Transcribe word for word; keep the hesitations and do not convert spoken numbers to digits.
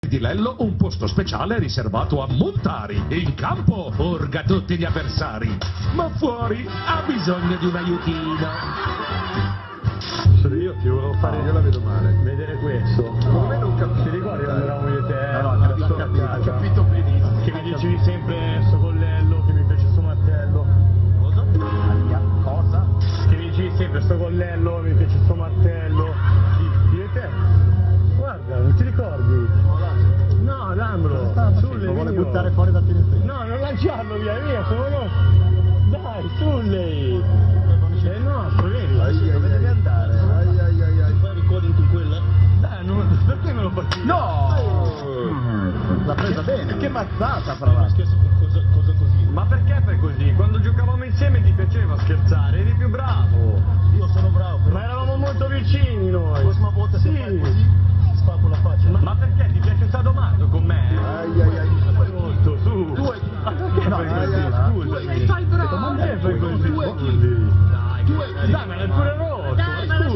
di Lello un posto speciale riservato a Montari. In campo urga tutti gli avversari, ma fuori ha bisogno di un aiutino. Io ti volevo fare, io la vedo male. Vedere questo. Come non capisci? Ti ricordi quando eravamo io e te? No, no, capito, capito, ho capito benissimo. Che mi dicevi sempre sto collello, che mi piace sto martello. Cosa? Cosa? Che mi dicevi sempre sto collello, mi piace sto martello. Io e te? Guarda, non ti ricordi? No, dammelo. Sulle, lo vuole buttare fuori dal finestrino. No, non lanciarlo via, via, sono nostro. Dai, sulle. È nostro, vedi? Dove devi andare? Ai ai ai ai. Fai recording con quella? Dai, non... perché me lo porti? No! L'ha presa bene. Che mazzata, fra l'altro. Scherzo con cosa, cosa così. Ma perché fai così? Quando giocavamo insieme ti piaceva scherzare, eri più bravo. Io sono bravo. Però. Ma eravamo molto vicini noi. La prossima volta se sì. Fai così, ti spacco la faccia. Ma, ma perché ti piace sadomaso con me? Ai ai ai. Molto, su. Tu hai... Ma perché no, fai così? Scusa. Tu sei bravo. Ma perché fai così? Dai, dai, ma è pure rotto.